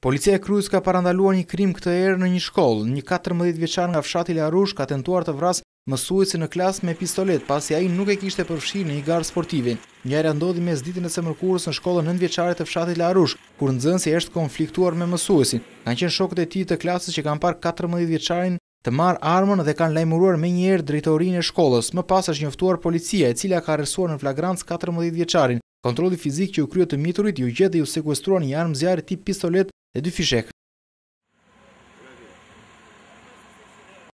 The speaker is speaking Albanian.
Policia e Krujës ka parandaluar një krim këtë herë në një shkollë. Një 14 vjeçar nga fshati Larush ka tentuar të vrasë mësuesin në klasë me pistolet, pasi ai nuk e kishte përfshirë në një garë sportive. Ngjarja ndodhi mes ditën e së mërkurës në shkollën 9 vjeçare të fshatit Larush, kur nxënësi është konfliktuar me mësuesin. Kanë qenë shokët e tij të klasës që kanë parë 14 vjeçarin të marrë armën dhe kanë lajmëruar menjëherë drejtorinë e shkollës. Më pas është njoftuar policia, e cila ka arrestuar në flagrancë 14 vjeçarin. Kontrolli fizik që u krye të miturit ju gjet dhe ju sekuestruan një armë zjarri tip pistolet e 2 fishek.